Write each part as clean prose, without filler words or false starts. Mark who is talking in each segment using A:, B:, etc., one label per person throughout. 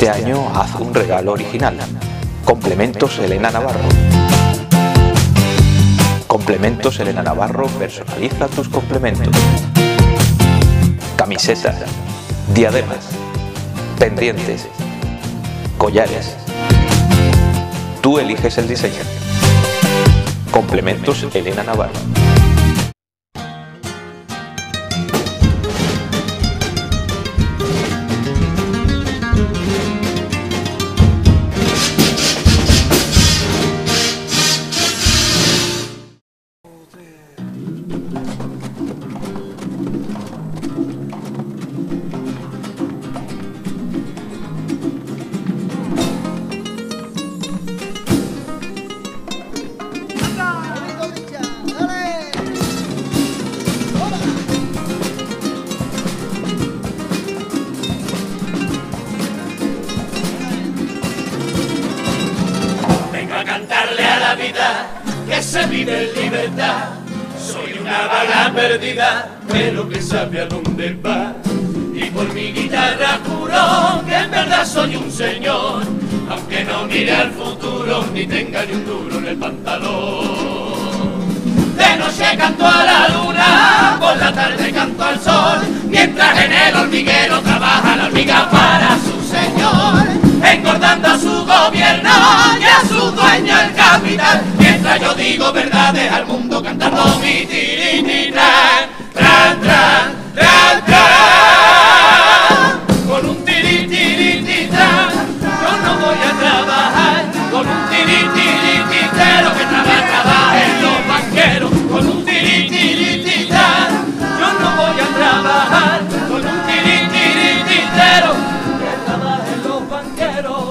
A: Este año haz un regalo original. Complementos Elena Navarro. Complementos Elena Navarro, personaliza tus complementos. Camisetas, diademas, pendientes, collares. Tú eliges el diseño. Complementos Elena Navarro.
B: Cantarle a la vida que se vive en libertad. Soy una bala perdida, pero que sabe a dónde va. Y por mi guitarra juro que en verdad soy un señor, aunque no mire al futuro ni tenga ni un duro en el pantalón. De noche canto a la luna, por la tarde canto al sol, mientras en el hormiguero trabaja la hormiga para su señor, engordando a su gobierno y a su dueño el capital, mientras yo digo verdades al mundo cantando mi tirititran, tran, tran, tran, tran. Con un tiritititran yo no voy a trabajar, con un tiritititero que trabaja en los banqueros, con un tiritititran yo no voy a trabajar, con un tiritititero que trabaja en los banqueros.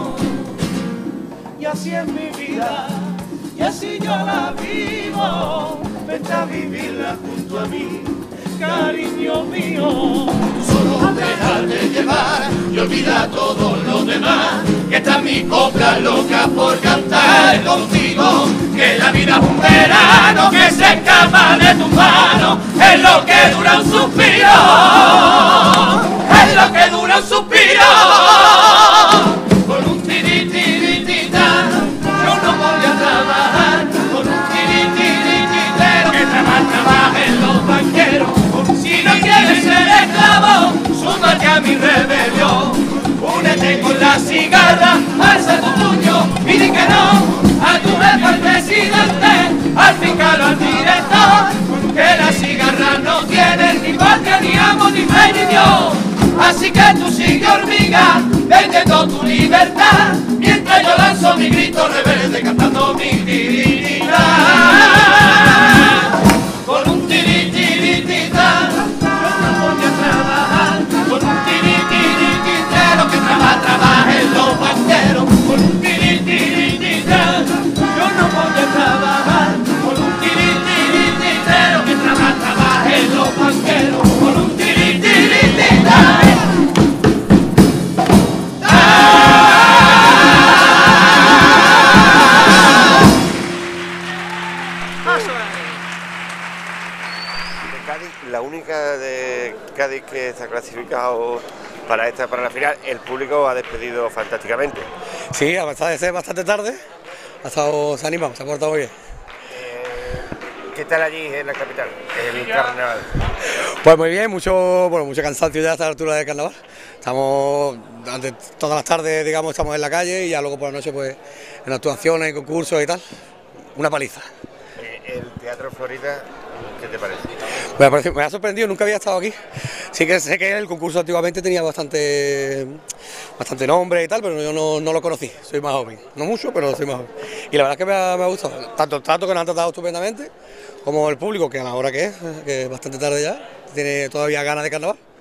B: Y así es mi vida, y así yo la vivo, vete a vivirla junto a mí, cariño mío. Solo déjate llevar y olvida todo lo demás, que está mi copla loca por cantar contigo, que la vida es un verano que se escapa de tus manos, es lo que dura un suspiro, es lo que dura un suspiro. Con un tiritititita yo no voy a trabajar, con un tiritititero que trabaja en los banqueros. Si no quieres ser esclavo, súmate a mi rebelión, únete con la cigarra, alza tu puño y di que no a tu jefe, al presidente, al fiscal o al director, que las cigarras no tienen ni patria, ni amo, ni fe, ni Dios. Así que tú sigue hormiga, vendiendo tu libertad, mientras yo lanzo mi grito rebelde cantando mi tiritita. Con un tirititita yo no voy a trabajar, con un tiritititero que trabaja en los banqueros, con un tirititita yo no voy a trabajar, con un tiritititero que trabaja en los banqueros, con un tirititita.
C: La única de Cádiz que está clasificado para la final, el público ha despedido fantásticamente.
D: Sí, a pesar de ser bastante tarde, se ha animado, se ha portado muy bien.
C: ¿Qué tal allí en la capital, en el carnaval?
D: Pues muy bien, mucho cansancio ya a esta altura del carnaval. Estamos, durante todas las tardes, digamos, estamos en la calle y ya luego por la noche, pues, en actuaciones, en concursos y tal, una paliza.
C: El Teatro Florida, ¿qué te parece?
D: Me ha sorprendido, nunca había estado aquí. Sí que sé que el concurso antiguamente tenía bastante nombre y tal, pero yo no lo conocí, soy más joven. No mucho, pero soy más joven. Y la verdad es que me ha gustado, tanto el trato que nos han tratado estupendamente, como el público, que a la hora que es bastante tarde ya, tiene todavía ganas de carnaval.